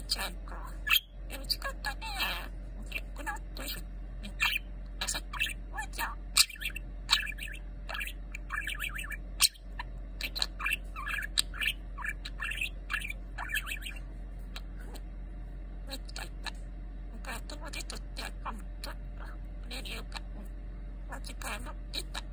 ちゃんか。美味しかったね。結構なっといる。あさっき、おいちゃん。めっちゃいった。お母ともでとってあかんと。レビューか。間違いの、いった。